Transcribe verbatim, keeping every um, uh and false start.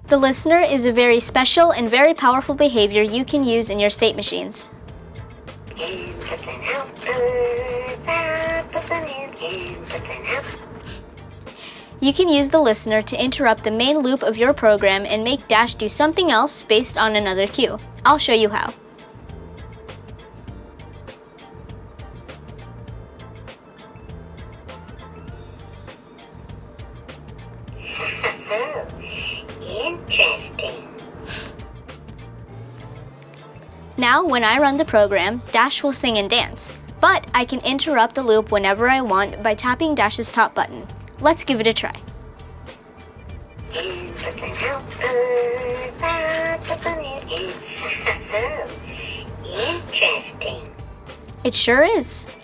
The listener is a very special and very powerful behavior you can use in your state machines. You can use the listener to interrupt the main loop of your program and make Dash do something else based on another cue. I'll show you how. Interesting. Now, when I run the program, Dash will sing and dance. But I can interrupt the loop whenever I want by tapping Dash's top button. Let's give it a try. Interesting. It sure is.